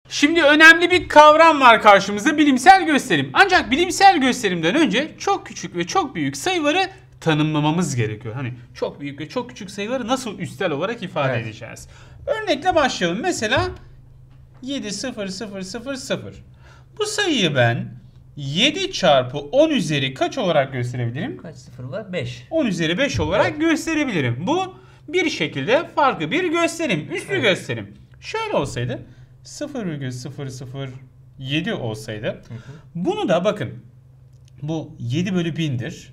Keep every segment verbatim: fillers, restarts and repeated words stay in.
Şimdi önemli bir kavram var karşımızda, bilimsel gösterim. Ancak bilimsel gösterimden önce çok küçük ve çok büyük sayıları tanımlamamız gerekiyor. Hani çok büyük ve çok küçük sayıları nasıl üstel olarak ifade evet. edeceğiz? Örnekle başlayalım. Mesela yedi sıfır sıfır sıfır sıfır. Bu sayıyı ben yedi çarpı on üzeri kaç olarak gösterebilirim? Kaç sıfır var? beş. on üzeri beş olarak evet. gösterebilirim. Bu bir şekilde farklı bir gösterim. Üslü evet. gösterim. Şöyle olsaydı sıfır virgül sıfır sıfır yedi olsaydı. Hı hı. Bunu da bakın. Bu yedi bölü bindir.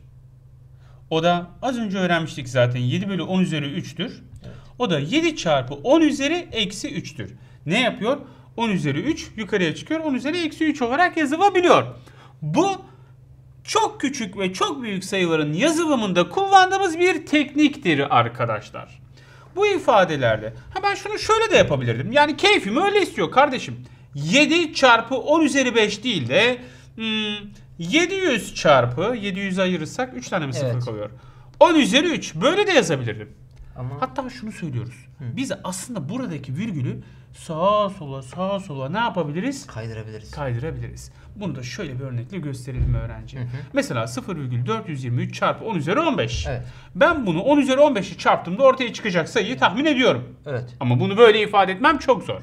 O da az önce öğrenmiştik zaten. yedi bölü on üzeri üçtür. Evet. O da yedi çarpı on üzeri eksi üçtür. Ne yapıyor? on üzeri üç yukarıya çıkıyor. on üzeri eksi üç olarak yazılabiliyor. Bu çok küçük ve çok büyük sayıların yazılımında kullandığımız bir tekniktir arkadaşlar. Bu ifadelerde ha ben şunu şöyle de yapabilirdim. Yani keyfim öyle istiyor kardeşim. yedi çarpı on üzeri beş değil de hmm, yedi yüz çarpı yedi yüz ayırırsak üç tane mi sıfır evet. kalıyor? on üzeri üç. Böyle de yazabilirdim. Ama... Hatta şunu söylüyoruz. Hı. Biz aslında buradaki virgülü sağa sola sağa sola ne yapabiliriz? Kaydırabiliriz. Kaydırabiliriz. Bunu da şöyle bir örnekle gösterelim öğrenciye. Hı hı. Mesela sıfır virgül dört yüz yirmi üç çarpı on üzeri on beş. Evet. Ben bunu on üzeri on beşi çarptığımda ortaya çıkacak sayıyı tahmin ediyorum. Evet. Ama bunu böyle ifade etmem çok zor.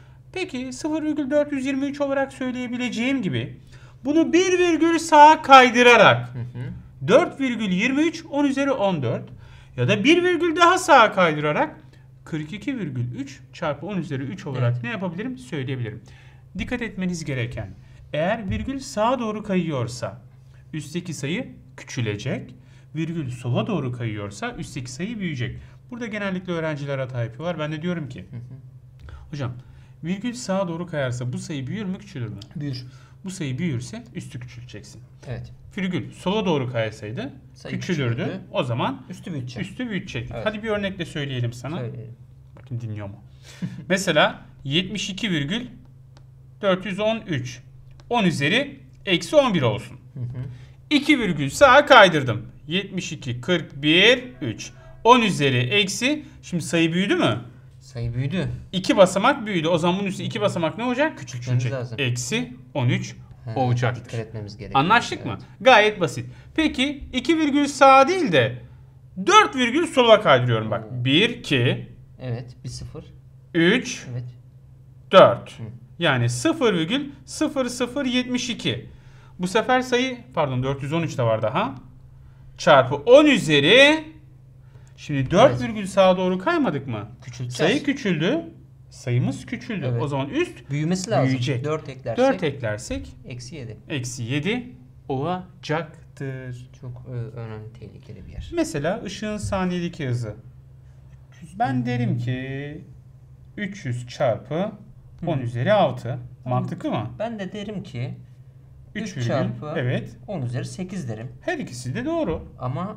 Peki sıfır virgül dört yüz yirmi üç olarak söyleyebileceğim gibi bunu bir virgül sağa kaydırarak hı hı. dört virgül yirmi üç on üzeri on dört ya da bir virgül daha sağa kaydırarak kırk iki virgül üç çarpı on üzeri üç olarak evet. ne yapabilirim? Söyleyebilirim. Dikkat etmeniz gereken, eğer virgül sağa doğru kayıyorsa üstteki sayı küçülecek, virgül sola doğru kayıyorsa üstteki sayı büyüyecek. Burada genellikle öğrenciler hata yapıyorlar. Ben de diyorum ki, hı hı. hocam virgül sağa doğru kayarsa bu sayı büyür mü küçülür mü? Büyür. Bu sayı büyürse üstü küçüleceksin. Evet. Virgül sola doğru kaysaydı sayı küçülürdü. Küçüldü. O zaman üstü büyütecek. Üstü büyütecek. Evet. Hadi bir örnekle söyleyelim sana. Söyleyelim. Bakın dinliyor mu? Mesela yetmiş iki virgül dört yüz on üç on üzeri eksi on bir olsun. Hı hı. iki virgül sağa kaydırdım. yetmiş iki, kırk bir, üç. on üzeri eksi. Şimdi sayı büyüdü mü? Sayı büyüdü. iki basamak büyüdü. O zaman bunun üstü iki basamak ne olacak? Küçülecek. Eksi on üç He, olacaktır. Dikkat etmemiz gerekiyor. Anlaştık evet. mı? Gayet basit. Peki iki virgül sağa değil de dört virgül sola kaydırıyorum bak. bir, iki. Evet. bir sıfır. üç. Evet. dört. Hı. Yani sıfır virgül sıfır sıfır yetmiş iki. Bu sefer sayı pardon dört yüz on üç de var daha. Çarpı on üzeri. Şimdi dört evet. virgül sağa doğru kaymadık mı? Küçülteceğiz. Sayı küçüldü. Sayımız küçüldü. Evet. O zaman üst büyümesi lazım. Büyüyecek. dört eklersek. dört eklersek. Eksi yedi. Eksi yedi olacaktır. Çok önemli, tehlikeli bir yer. Mesela ışığın saniyedeki hızı. Ben hmm. derim ki üç yüz çarpı on hmm. üzeri altı. Mantıklı mı? Ben de derim ki üç, üç çarpı evet. on üzeri sekiz derim. Her ikisi de doğru. Ama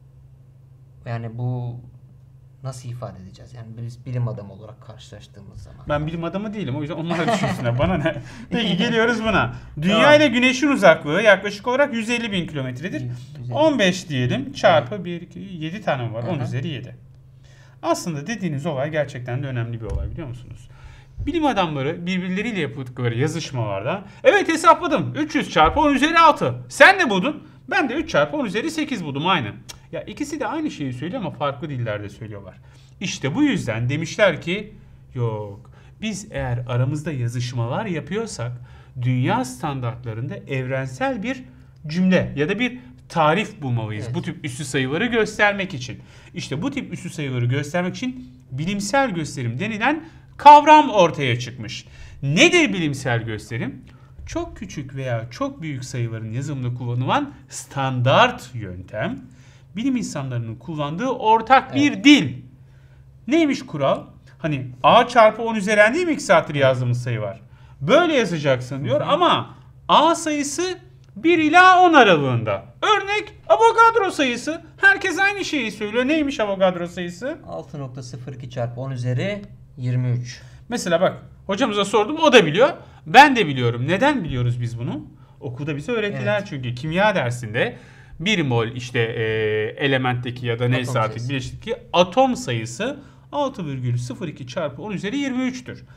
yani bu nasıl ifade edeceğiz? Yani biz bilim adamı olarak karşılaştığımız zaman. Ben bilim adamı değilim. O yüzden onlar düşünsünler. Bana ne? Peki geliyoruz buna. Dünya ile Güneş'in uzaklığı yaklaşık olarak yüz elli bin kilometredir. on beş diyelim. Çarpı bir, iki, yedi tane var. on üzeri yedi. Aslında dediğiniz olay gerçekten de önemli bir olay, biliyor musunuz? Bilim adamları birbirleriyle yaptıkları yazışmalarda evet hesapladım. üç yüz çarpı on üzeri altı. Sen ne buldun? Ben de üç çarpı on üzeri sekiz buldum aynı. Ya ikisi de aynı şeyi söylüyor ama farklı dillerde söylüyorlar. İşte bu yüzden demişler ki yok. Biz eğer aramızda yazışmalar yapıyorsak dünya standartlarında evrensel bir cümle ya da bir tarif bulmalıyız. Evet. Bu tip üslü sayıları göstermek için. İşte bu tip üslü sayıları göstermek için bilimsel gösterim denilen kavram ortaya çıkmış. Nedir bilimsel gösterim? Çok küçük veya çok büyük sayıların yazımında kullanılan standart yöntem, bilim insanlarının kullandığı ortak evet. bir dil. Neymiş kural? Hani a çarpı on üzeri n değil mi iki saattir yazdığımız sayı var? Böyle yazacaksın diyor. Hı hı. Ama a sayısı bir ila on aralığında. Örnek Avogadro sayısı. Herkes aynı şeyi söylüyor. Neymiş Avogadro sayısı? altı nokta sıfır iki çarpı on üzeri yirmi üç. Mesela bak hocamıza sordum, o da biliyor. Ben de biliyorum. Neden biliyoruz biz bunu? Okulda bize öğrettiler evet. çünkü kimya dersinde bir mol işte e, elementteki ya da neyse artık bileşikteki atom sayısı altı virgül sıfır iki çarpı on üzeri yirmi üç'tür.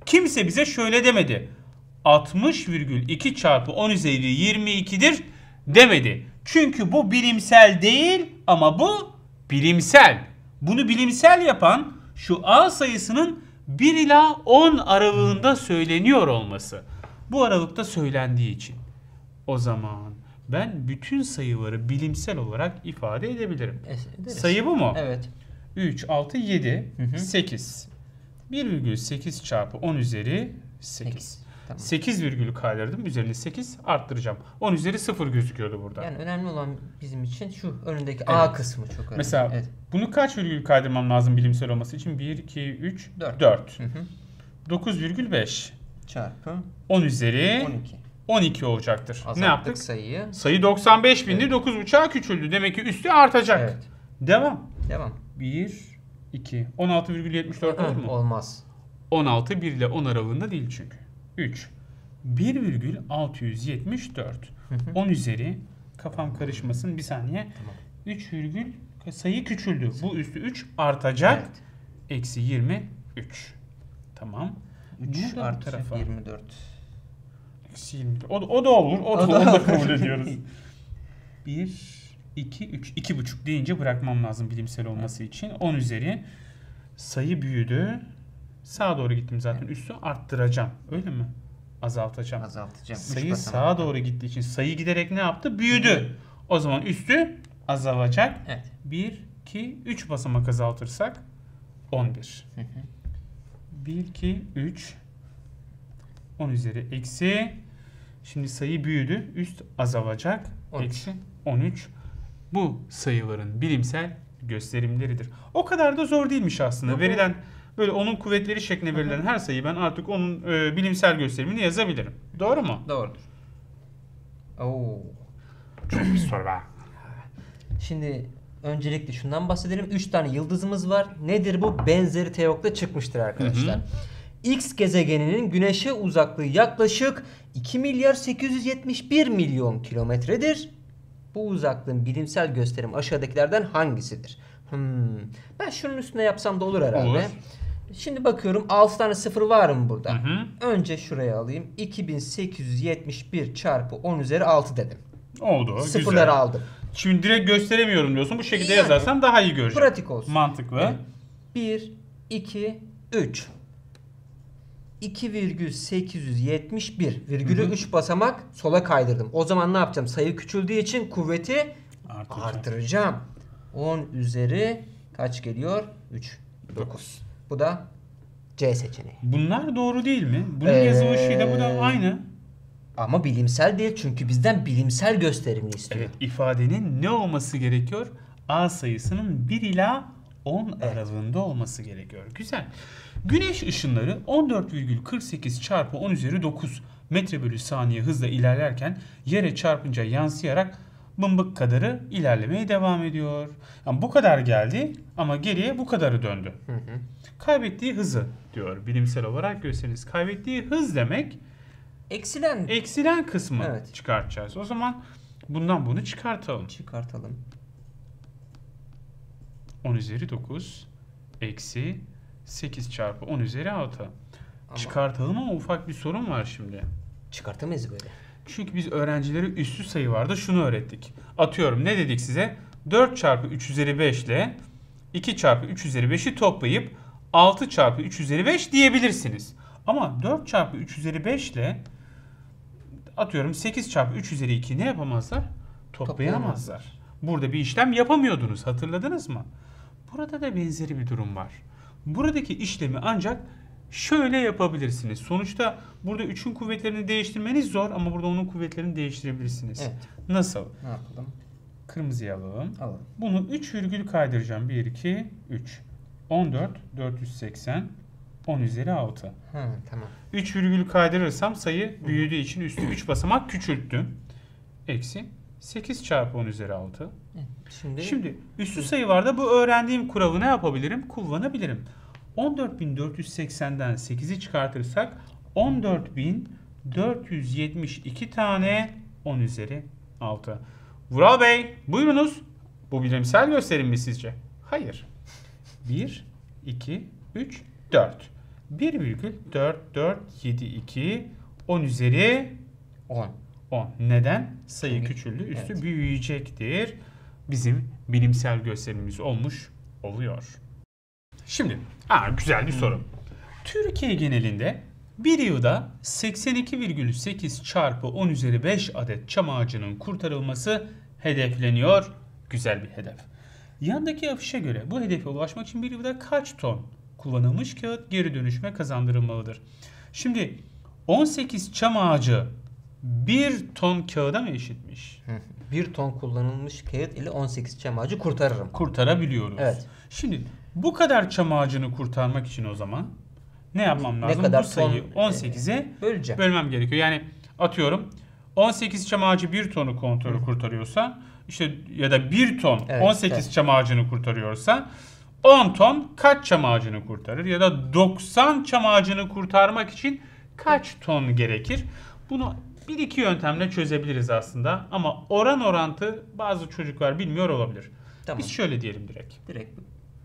Kimse bize şöyle demedi. altmış virgül iki çarpı on üzeri yirmi iki'dir demedi. Çünkü bu bilimsel değil ama bu bilimsel. Bunu bilimsel yapan şu A sayısının bir ila on aralığında söyleniyor olması. Bu aralıkta söylendiği için. O zaman ben bütün sayıları bilimsel olarak ifade edebilirim. Ederiz. Sayı bu mu? Evet. üç, altı, yedi, Hı hı. sekiz. bir virgül sekiz çarpı on üzeri sekiz. sekiz. Tamam. sekiz virgülü kaydırdım. Üzerine sekiz arttıracağım. on üzeri sıfır gözüküyordu burada. Yani önemli olan bizim için şu önündeki Evet. A kısmı çok önemli. Mesela Evet. bunu kaç virgül kaydırmam lazım bilimsel olması için? bir, iki, üç, Dört. dört. Hı hı. dokuz virgül beş. Çarpı on üzeri on iki. on iki olacaktır. Azalttık Ne yaptık? sayıyı. Sayı doksan beş bindi. Evet. dokuz buçuğa küçüldü. Demek ki üstü artacak. Evet. Devam. Devam. bir, iki. on altı virgül yetmiş dört olur mu? Olmaz. on altı bir ile on aralığında değil çünkü. üç. bir virgül altı yüz yetmiş dört. on üzeri, kafam karışmasın bir saniye. Tamam. üç virgül sayı küçüldü. Bu üstü üç artacak. Evet. Eksi yirmi üç. Tamam. üç Bunu da bu artı tarafa. yirmi dört. Eksi yirmi dört. O, o da olur. O, O da, da onu da olur. kabul ediyoruz. bir, iki, üç. iki buçuk deyince bırakmam lazım bilimsel olması için. on üzeri sayı büyüdü. Sağa doğru gittim zaten. Üstü arttıracağım. Öyle mi? Azaltacağım. Azaltacağım. Üç Sayı basamak. sağa doğru gittiği için sayı giderek ne yaptı? Büyüdü. O zaman üstü azalacak. Evet. bir, iki, üç basamak azaltırsak on bir. Hı hı. bir, iki, üç. on üzeri eksi. Şimdi sayı büyüdü. Üst azalacak. on üç. Eksi on üç. Bu sayıların bilimsel gösterimleridir. O kadar da zor değilmiş aslında. Yok, Verilen böyle onun kuvvetleri şeklinde verilen her sayıyı ben artık onun e, bilimsel gösterimini yazabilirim. Doğru mu? Doğrudur. Oo. Çok bir soru be. Şimdi öncelikle şundan bahsedelim. üç tane yıldızımız var. Nedir bu? Benzeri teorikte çıkmıştır arkadaşlar. Hı hı. X gezegeninin Güneş'e uzaklığı yaklaşık iki milyar sekiz yüz yetmiş bir milyon kilometredir. Bu uzaklığın bilimsel gösterim aşağıdakilerden hangisidir? Hmm. Ben şunun üstüne yapsam da olur herhalde. Olur. Şimdi bakıyorum altı tane sıfır var mı burada? Hı hı. Önce şuraya alayım. iki bin sekiz yüz yetmiş bir çarpı on üzeri altı dedim. Oldu. Sıfırları Güzel. aldım. Şimdi direkt gösteremiyorum diyorsun. Bu şekilde Yani, yazarsan daha iyi göreceğim. pratik olsun. Mantıklı. Evet. bir, iki, üç. iki virgül sekiz yüz yetmiş bir virgülü Hı hı. üç basamak sola kaydırdım. O zaman ne yapacağım? Sayı küçüldüğü için kuvveti Artacak. artıracağım. on üzeri kaç geliyor? üç. dokuz. Bu da C seçeneği. Bunlar doğru değil mi? Bunun Ee, yazılışıyla bu da aynı. Ama bilimsel değil çünkü bizden bilimsel gösterimini istiyor. Evet, ifadenin ne olması gerekiyor? A sayısının bir ila on Evet. aralığında olması gerekiyor. Güzel. Güneş ışınları on dört virgül kırk sekiz çarpı on üzeri dokuz metre bölü saniye hızla ilerlerken yere çarpınca yansıyarak mımbık kadarı ilerlemeye devam ediyor. Yani bu kadar geldi ama geriye bu kadarı döndü. Hı hı. Kaybettiği hızı diyor bilimsel olarak gösteriniz. Kaybettiği hız demek Eksilen eksilen kısmı Evet. çıkartacağız. O zaman bundan bunu çıkartalım. çıkartalım. on üzeri dokuz eksi sekiz çarpı on üzeri altı. Ama Çıkartalım ama ufak bir sorun var şimdi. çıkartamayız böyle. Çünkü biz öğrencilere üssü sayı vardı şunu öğrettik. Atıyorum ne dedik size? dört çarpı üç üzeri beş ile iki çarpı üç üzeri beşi toplayıp altı çarpı üç üzeri beş diyebilirsiniz. Ama dört çarpı üç üzeri beş ile atıyorum sekiz çarpı üç üzeri iki ne yapamazlar? Toplayamazlar. Burada bir işlem yapamıyordunuz. Hatırladınız mı? Burada da benzeri bir durum var. Buradaki işlemi ancak şöyle yapabilirsiniz. Sonuçta burada üçün kuvvetlerini değiştirmeniz zor ama burada onun kuvvetlerini değiştirebilirsiniz. Evet. Nasıl? Ne yapalım? Kırmızıya alalım. Alalım. Bunu üç virgül kaydıracağım. bir, iki, üç. on dört, dört yüz seksen, on üzeri altı. Ha, tamam. üç virgül kaydırırsam sayı büyüdüğü için üstü üç basamak küçülttüm. Eksi sekiz çarpı on üzeri altı. Evet, Şimdi, Şimdi üstü sayılarda bu öğrendiğim kuralı ne yapabilirim? Kullanabilirim. on dört bin dört yüz seksenden sekizi çıkartırsak on dört bin dört yüz yetmiş iki tane on üzeri altı. Vural Bey buyurunuz. Bu bilimsel gösterim mi sizce? Hayır. bir, iki, üç, dört. bir virgül dört dört yedi iki on üzeri on. on. Neden? Sayı Çünkü- küçüldü, üstü evet. büyüyecektir. Bizim bilimsel gösterimimiz olmuş oluyor. Şimdi, ha, güzel bir soru. Türkiye genelinde bir yılda seksen iki virgül sekiz çarpı on üzeri beş adet çam ağacının kurtarılması hedefleniyor. Güzel bir hedef. Yandaki afişe göre bu hedefe ulaşmak için bir yılda kaç ton kullanılmış kağıt geri dönüşüme kazandırılmalıdır? Şimdi on sekiz çam ağacı bir ton kağıda mı eşitmiş? Hı. bir ton kullanılmış kağıt ile on sekiz çam ağacı kurtarırım. Kurtarabiliyoruz. Evet. Şimdi bu kadar çam ağacını kurtarmak için o zaman ne yapmam Ne lazım? kadar Bu sayıyı ton, on sekize böleceğim. bölmem gerekiyor. Yani atıyorum on sekiz çam ağacı bir tonu kontrolü kurtarıyorsa işte ya da bir ton Evet, on sekiz evet. çam ağacını kurtarıyorsa on ton kaç çam ağacını kurtarır? Ya da doksan çam ağacını kurtarmak için kaç ton gerekir? Bunu bir iki yöntemle çözebiliriz aslında ama oran orantı bazı çocuklar bilmiyor olabilir. Tamam. Biz şöyle diyelim direkt. Direkt.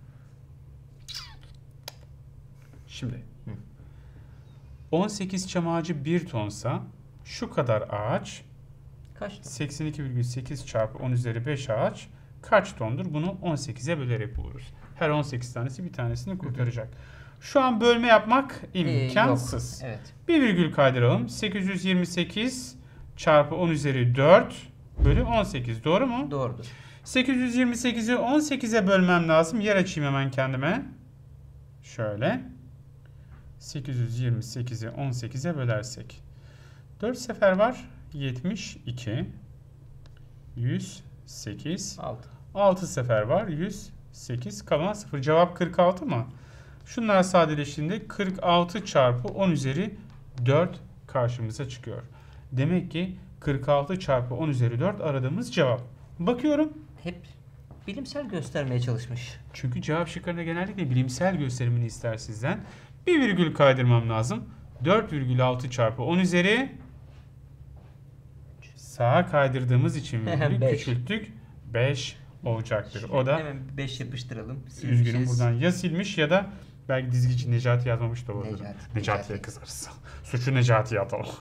Şimdi on sekiz çam ağacı bir tonsa şu kadar ağaç Kaç ton? seksen iki virgül sekiz çarpı on üzeri beş ağaç kaç tondur? Bunu on sekize bölerek buluruz. Her on sekiz tanesi bir tanesini kurtaracak. Şu an bölme yapmak Ee, imkansız. yok. Evet. Bir virgül kaydıralım. sekiz yüz yirmi sekiz çarpı on üzeri dört bölü on sekiz. Doğru mu? Doğrudur. sekiz yüz yirmi sekizi on sekize bölmem lazım. Yer açayım hemen kendime. Şöyle. sekiz yüz yirmi sekizi on sekize bölersek. dört sefer var. yetmiş iki. yüz sekiz. altı. altı sefer var. yüz sekiz. Kalan sıfır. Cevap kırk altı mı? Şunlar sadeleştiğinde kırk altı çarpı on üzeri dört karşımıza çıkıyor. Demek ki kırk altı çarpı on üzeri dört aradığımız cevap. Bakıyorum. Hep bilimsel göstermeye çalışmış. Çünkü cevap şıklarında genellikle bilimsel gösterimini ister sizden. Bir virgül kaydırmam lazım. dört virgül altı çarpı on üzeri sağa kaydırdığımız için virgülü Beş. küçülttük. beş olacaktır. O da Hemen beş yapıştıralım. üzgünüm Silmişiz. buradan ya silmiş ya da belki dizgici Necati yazmamış da olabilir. Necati, Necati'ye Necati. kızarız. Suçu Necati'ye atalım.